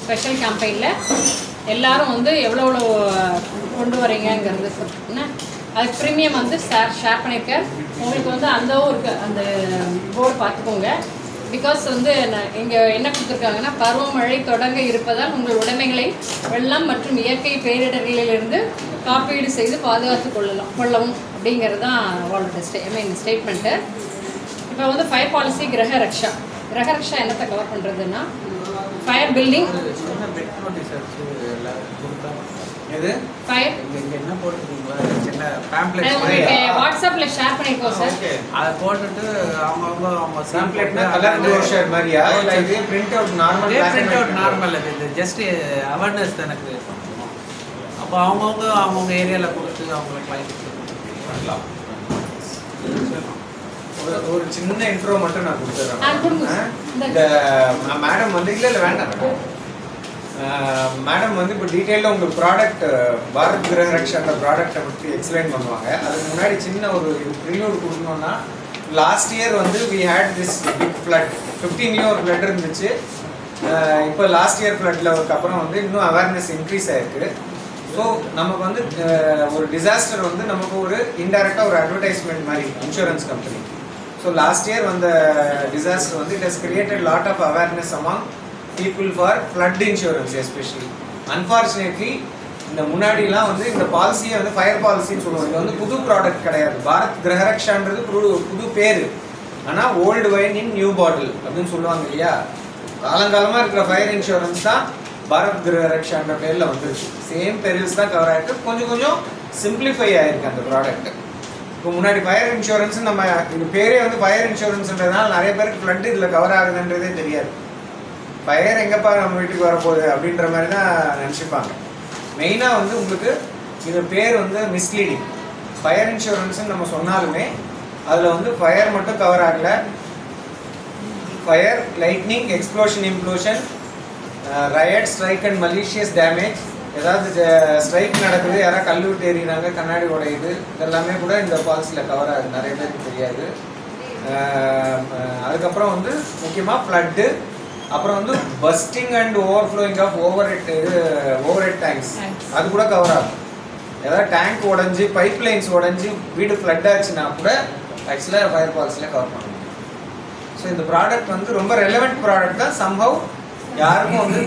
Special கேம்பெயினில் எல்லோரும் வந்து எவ்வளோ கொண்டு வரீங்கிறது என்ன அதுக்கு ப்ரீமியம் வந்து ஷேர் பண்ணியிருக்கேன். உங்களுக்கு வந்து அந்த போர்டு பார்த்துக்கோங்க. பிகாஸ் வந்து இங்கே என்ன கொடுத்துருக்காங்கன்னா, பருவமழை தொடங்க இருப்பதால் உங்கள் உடைமைகளை வெள்ளம் மற்றும் இயற்கை பேரிடர்களிலிருந்து காப்பீடு செய்து பாதுகாத்து கொள்ளவும் அப்படிங்கிறது தான் அவளோட ஸ்டேட்மெண்ட்டு. இப்போ வந்து ஃபயர் பாலிசி கிரகரக்ஷா என்னத்தை கவர் பண்ணுறதுன்னா, ஃபயர் பில்டிங் வாட்ஸ்அப்ல ஷேர் பண்ணிருக்கோம் சார். அதை போட்டுட்டு அவங்க சாம்பிள்னா கலர் ப்ரோஷர் மாதிரியா இல்ல இது பிரிண்ட் அவுட் நார்மல் இது ஜஸ்ட் அவேர்னஸ் தானே கிரியேட் பண்ணுவோம். அப்போ அவங்கவுங்க ஏரியாவில் கொடுத்து அவங்களுக்கு பண்ணலாம். ஒரு சின்ன இன்ட்ரோ மட்டும் நான் கொடுத்துறேன். இந்த மேடம் வந்து இல்லை வேண்டாம் மேடம் வந்து இப்போ டீட்டெயிலாக உங்களுக்கு ப்ராடக்ட் பாரத் கிரகரக்ஷான்ற ப்ராடக்டை பற்றி எக்ஸ்பிளைன் பண்ணுவாங்க. அதுக்கு முன்னாடி சின்ன ஒரு ரிவ்யூட் கொடுக்கணும்னா, லாஸ்ட் இயர் வந்து we had this big flood 15 ஒரு ஃப்ளட் இருந்துச்சு. இப்போ லாஸ்ட் இயர் ஃப்ளட்டில் அப்புறம் வந்து இன்னும் அவேர்னஸ் இன்க்ரீஸ் ஆகிருக்கு. ஸோ நமக்கு வந்து ஒரு டிசாஸ்டர் வந்து நமக்கு ஒரு இன்டெரக்டாக ஒரு அட்வர்டைஸ்மெண்ட் மாதிரி insurance company. So last year வந்த டிசாஸ்டர் வந்து it has created lot of awareness among people for flood insurance especially. Unfortunately இந்த முன்னாடிலாம் வந்து இந்த பாலிசியை வந்து ஃபயர் பாலிசின்னு சொல்லுவோம். இது வந்து புது ப்ராடக்ட் கிடையாது. பாரத் கிரகரக்ஷான்றது புது பேர். ஆனால் old wine in new bottle அப்படின்னு சொல்லுவாங்க இல்லையா. காலங்காலமாக இருக்கிற ஃபயர் இன்சூரன்ஸ் தான் பாரத் கிரகரக்ஷான்ற பேரில் வந்துருச்சு. சேம் பெரில்ஸ் தான் கவர் ஆகிருக்கு. கொஞ்சம் சிம்பிளிஃபை ஆகிருக்கு அந்த ப்ராடக்ட். இப்போ முன்னாடி ஃபயர் இன்சூரன்ஸ் நம்ம இது பேரே வந்து ஃபயர் இன்சூரன்ஸ்ன்றதுனால நிறைய பேருக்கு ஃப்ளட் இதில் கவர் ஆகுதுன்றதே தெரியாது. ஃபயர் எங்கேப்பா நம்ம வீட்டுக்கு வரப்போகுது அப்படின்ற மாதிரி தான் நினச்சிப்பாங்க. மெயினாக வந்து உங்களுக்கு இது பேர் வந்து மிஸ்லீடிங். ஃபயர் இன்சூரன்ஸ்ன்னு நம்ம சொன்னாலுமே அதில் வந்து ஃபயர் மட்டும் கவர் ஆகலை. Fire, lightning, explosion, implosion, riot, strike and malicious damage. ஏதாவது ஸ்ட்ரைக் நடக்குது, யாராவது கல் விட்டு எறிகிறாங்க, கண்ணாடி உடையுது, இதெல்லாமே கூட இந்த பாலிசியில் கவர் ஆகுது. நிறைய பேருக்கு தெரியாது. அதுக்கப்புறம் வந்து முக்கியமாக ஃப்ளட்டு, அப்புறம் வந்து bursting and overflowing of over head tanks அது கூட கவர் ஆகும். ஏதாவது டேங்க் உடஞ்சி, பைப் லைன்ஸ் உடஞ்சி வீடு ஃப்ளட் ஆச்சுன்னா கூட ஆக்சுவலாக ஃபயர் பாலிசியில் கவர் பண்ண முடியும். ஸோ இந்த ப்ராடக்ட் வந்து ரொம்ப ரெலவெண்ட் ப்ராடக்ட் தான். சம்ஹவ் யாருக்கும் வந்து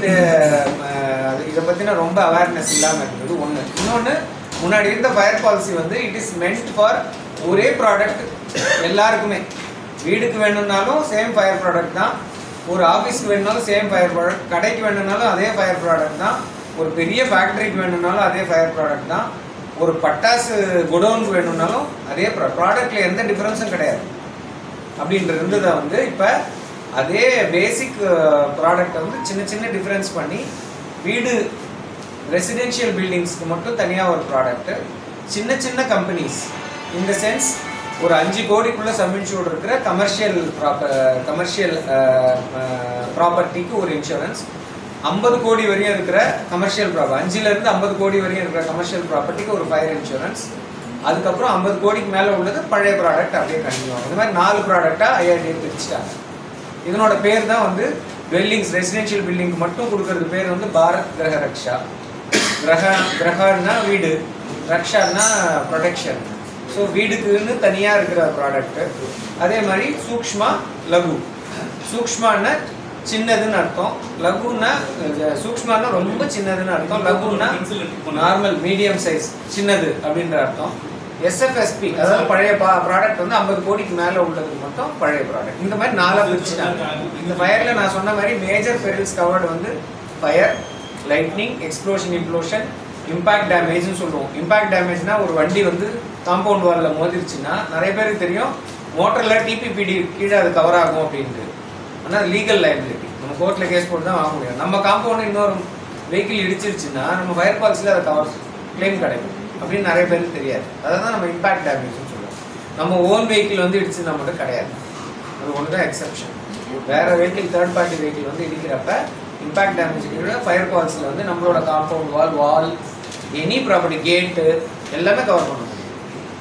இதை பற்றின ரொம்ப அவேர்னஸ் இல்லாமல் இருந்தது ஒன்று. இன்னொன்று, முன்னாடி இருந்த ஃபயர் பாலிசி வந்து இட் இஸ் மென்ட் ஃபார் ஒரே ப்ராடக்ட் எல்லாருக்குமே. வீடுக்கு வேணும்னாலும் சேம் ஃபயர் ப்ராடக்ட் தான், ஒரு ஆஃபீஸ்க்கு வேணுனாலும் சேம் ஃபயர் ப்ராடக்ட், கடைக்கு வேணும்னாலும் அதே ஃபயர் ப்ராடக்ட் தான், ஒரு பெரிய ஃபேக்ட்ரிக்கு வேணும்னாலும் அதே ஃபயர் ப்ராடக்ட் தான், ஒரு பட்டாசு குடோனுக்கு வேணும்னாலும் அதே ப்ராடக்டில் எந்த டிஃப்ரென்ஸும் கிடையாது அப்படின்றது தான் வந்து இப்போ அதே பேசிக் ப்ராடக்டை வந்து சின்ன டிஃப்ரென்ஸ் பண்ணி வீடு ரெசிடென்ஷியல் பில்டிங்ஸ்க்கு மட்டும் தனியாக ஒரு ப்ராடக்ட்டு, சின்ன கம்பெனிஸ் இந்த சென்ஸ் ஒரு 5 கோடிக்குள்ளே சப்இன்சூர்ட் இருக்கிற கமர்ஷியல் ப்ராப்பர்ட்டிக்கு ஒரு இன்சூரன்ஸ், 50 கோடி வரையும் இருக்கிற கமர்ஷியல் 5லேருந்து 50 கோடி வரையும் இருக்கிற கமர்ஷியல் ப்ராப்பர்ட்டிக்கு ஒரு ஃபயர் இன்சூரன்ஸ், அதுக்கப்புறம் 50 கோடிக்கு மேலே உள்ளது பழைய ப்ராடக்ட் அப்படியே கண்டினியூ ஆகும். இந்த மாதிரி 4 ப்ராடக்டாக ஐஆர்டிஏ பிரிச்சுட்டாங்க. இதனோட பேர் தான் வந்து பில்டிங்ஸ், ரெசிடென்ஷியல் பில்டிங்க்கு மட்டும் கொடுக்கறது பேர் வந்து பாரத் கிரகரக்ஷா. கிரகன்னா வீடு, ரக்ஷான்னா ப்ரொடெக்ஷன். ஸோ வீடுக்குன்னு தனியாக இருக்கிற ப்ராடக்ட்டு. அதே மாதிரி சூக்ஷ்மா, லகு. சூக்ஷ்மான்னா சின்னதுன்னு அர்த்தம், லகுன்னா சூக்ஷ்மானா ரொம்ப சின்னதுன்னு அர்த்தம், லகுன்னா நார்மல் மீடியம் சைஸ் சின்னது அப்படின்ற அர்த்தம். எஸ்எஃப்எஸ்பி அதாவது பழைய ப்ராடக்ட் வந்து 50 கோடிக்கு மேலே உள்ளதுக்கு மட்டும் பழைய ப்ராடக்ட். இந்த மாதிரி 4 பிரிச்சுட்டாங்க. இந்த ஃபயரில் நான் சொன்ன மாதிரி மேஜர் பெரில்ஸ் கவர்டு வந்து fire, lightning, explosion, implosion, impact டேமேஜ்னு சொல்லுவோம். இம்பேக்ட் டேமேஜ்னா ஒரு வண்டி வந்து காம்பவுண்ட் வாலில் மோதிருச்சுன்னா நிறைய பேருக்கு தெரியும் மோட்டரில் டிபிபிடி கீழே அது கவர் ஆகும் அப்படின்ட்டு. ஆனால் அது லீகல் லைபிலிட்டி, நம்ம கோர்ட்டில் கேஸ் போட்டு தான் வாங்க முடியும். நம்ம காம்பவுண்டு இன்னொரு வெஹிக்கிள் இடிச்சிருச்சுன்னா நம்ம ஃபயர் பாலிசியில் அதை கவர் கிளைம் கிடைக்கும் அப்படின்னு நிறைய பேருக்கு தெரியாது. அதை தான் நம்ம இம்பேக்ட் டேமேஜ்னு சொல்லுவோம். நம்ம ஓன் வெஹிக்கிள் வந்து இடிச்சுன்னா மட்டும் கிடையாது, அது ஒன்று தான் எக்ஸப்ஷன். வேறு வெஹிக்கிள், தேர்ட் பார்ட்டி வெஹிக்கிள் வந்து இடிக்கிறப்ப இம்பேக்ட் டேமேஜ் ஃபயர் பாலிசியில் வந்து நம்மளோட காம்பவுண்ட் வால் எனி ப்ராப்பர்ட்டி, கேட்டு எல்லாமே கவர் பண்ண முடியும்.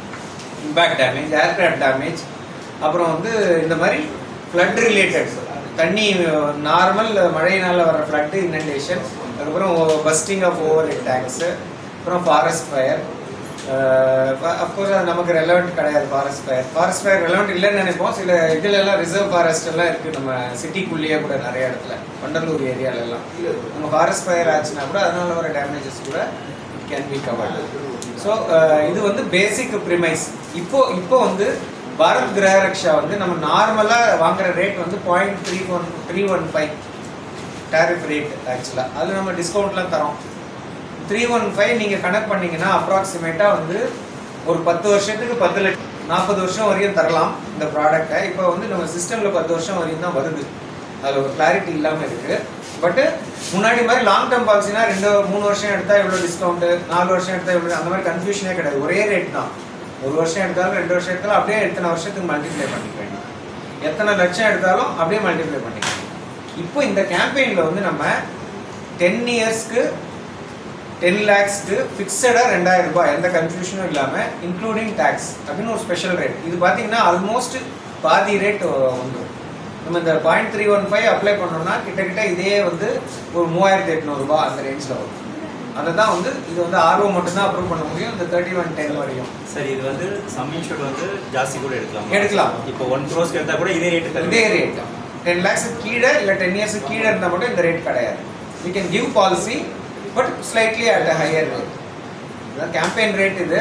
இம்பேக்ட் டேமேஜ், ஏர்கிராஃப்ட் டேமேஜ், அப்புறம் வந்து இந்த மாதிரி ஃப்ளட் ரிலேட்டட் தண்ணி நார்மல் மழையினால் வர ஃப்ளட்டு இனண்டேஷன், அதுக்கப்புறம் bursting of over head tanks, அப்புறம் ஃபாரஸ்ட் ஃபயர். அஃப்கோர்ஸ் அது நமக்கு ரெலவெண்ட் கிடையாது. ஃபாரஸ்ட் ஃபயர் ரெலவெண்ட் இல்லைன்னு நினைப்போம். சில இதுலலாம் ரிசர்வ் ஃபாரஸ்ட் எல்லாம் இருக்குது நம்ம சிட்டிக்குள்ளேயே கூட நிறைய இடத்துல, வண்டலூர் ஏரியாலெல்லாம் நம்ம ஃபாரஸ்ட் ஃபயர் ஆச்சுன்னா கூட அதனால வர டேமேஜஸ் கூட it can be covered. So இது வந்து பேசிக் ப்ரிமைஸ். இப்போ வந்து பாரத் கிரக ரக்ஷா வந்து நம்ம நார்மலாக வாங்குற ரேட் வந்து 0.315 டேரிஃப் ரேட் ஆக்சுவலாக. அது நம்ம டிஸ்கவுண்ட்லாம் தரோம். 315 நீங்கள் கனெக்ட் பண்ணிங்கன்னா அப்ராக்சிமேட்டாக வந்து ஒரு 10 வருஷத்துக்கு 10 லட்சம் 40 வருஷம் வரையும் தரலாம் இந்த ப்ராடக்டை. இப்போ வந்து நம்ம சிஸ்டமில் 10 வருஷம் வரையும் தான் வருது, அதில் ஒரு கிளாரிட்டி இல்லாமல் இருக்குது. பட்டு முன்னாடி மாதிரி லாங் டேர்ம் பாலிசினா 2-3 வருஷம் எடுத்தால் எவ்வளோ டிஸ்கவுண்ட்டு, 4 வருஷம் எடுத்தால் எவ்வளோ, அந்த மாதிரி கன்ஃபியூஷனே கிடையாது. ஒரே ரேட் தான். 1 வருஷம் எடுத்தாலும் 2 வருஷம் எடுத்தாலும் அப்படியே எத்தனை வருஷத்துக்கு மல்டிப்ளை பண்ணிக்க வேண்டியது, எத்தனை லட்சம் எடுத்தாலும் அப்படியே மல்டிப்ளை பண்ணிக்க வேண்டியது. இப்போ இந்த கேம்பெயினில் வந்து நம்ம 10 இயர்ஸ்க்கு 10 lakhsக்கு ஃபிக்ஸடாக 2000 ரூபாய், எந்த கன்ஃபியூஷனும் இல்லாமல் இன்க்ளூடிங் டேக்ஸ் அப்படின்னு ஒரு ஸ்பெஷல் ரேட். இது பார்த்தீங்கன்னா ஆல்மோஸ்ட் பாதி ரேட் வந்துடும். நம்ம இந்த 0.315 அப்ளை பண்ணோம்னா கிட்டத்தட்ட இதே வந்து ஒரு 3800 ரூபாய் அந்த ரேஞ்சில் வரும். அதை தான் வந்து இது வந்து ஆர்வம் மட்டும்தான் அப்ரூவ் பண்ண முடியும் இந்த 3110 வரையும். சரி, இது வந்து சம் இன்சூர்ட் வந்து ஜாஸ்தி கூட எடுக்கலாம். இப்போ 1 crore எடுத்தால் கூட இதே ரேட்டு, இதே ரேட் 10 lakhs கீழே இல்லை 10 years கீழே இருந்தால் மட்டும் இந்த ரேட் கிடையாது. We can give policy but slightly at a higher rate. இதுதான் கேம்பெயின் ரேட். இது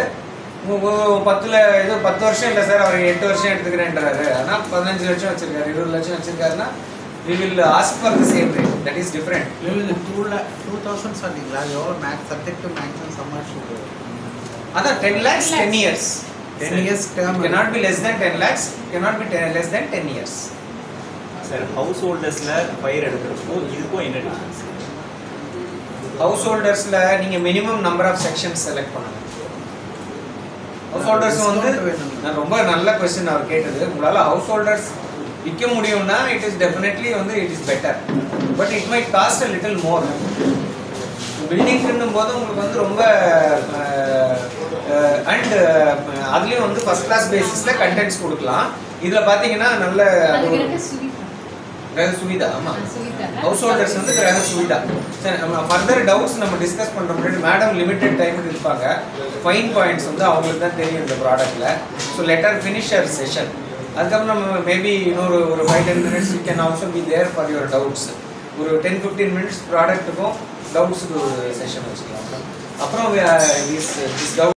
10 வருஷம் இல்லை சார், அவர் 8 வருஷம் எடுத்துக்கிறேன்றாரு, ஆனால் 15 லட்சம் வச்சிருக்காரு, 20 லட்சம் வச்சிருக்காருன்னா we will ask for the same rate. That is different. 2,000 சொன்னீங்களா? எவ்வளோ max subject to maximum sum assured? அதான் 10 lakhs 10 years. 10 years term cannot be less than 10 lakhs, cannot be less than 10 years. Sir, house ஹோல்டர்ஸில் fire எடுக்கிறப்போ இதுக்கும் என்ன difference? House ஹோல்டர்ஸில் நீங்கள் minimum number of sections select பண்ணணும். ஹவுஸ் ஹோல்டர்ஸ் வந்து நான் ரொம்ப நல்ல கொஸ்டின் அவர் கேட்டது. உங்களால் ஹவுஸ் ஹோல்டர்ஸ் விற்க முடியும்னா இட் இஸ் டெஃபினெட்லி வந்து it is better. But it might cost a little more. பில்டிங்னும் போது உங்களுக்கு வந்து ரொம்ப அண்ட் அதுலேயும் வந்து ஃபர்ஸ்ட் கிளாஸ் பேசிஸில் கண்டென்ட்ஸ் கொடுக்கலாம். இதில் பார்த்தீங்கன்னா நல்ல கிரக சுவிதா. ஆமாம், ஹவுஸ் ஹோல்டர்ஸ் வந்து கிரக சுவிதா. சரி, நம்ம ஃபர்தர் டவுட்ஸ் நம்ம டிஸ்கஸ் பண்ணுற முன்னாடி மேடம் லிமிடெட் டைமுக்கு இருப்பாங்க. ஃபைன் பாயிண்ட்ஸ் வந்து அவங்களுக்கு தான் தெரியும் இந்த ப்ராடக்ட்டில். So letter finisher session. அதுக்கப்புறம் நம்ம மேபி இன்னொரு 5-10 minutes you can also be there for your doubts. ஒரு 10-15 minutes ப்ராடக்ட்டுக்கும் டவுட்ஸுக்கு ஒரு செஷன் வச்சுக்கலாம். அப்புறம் திஸ் டவுட்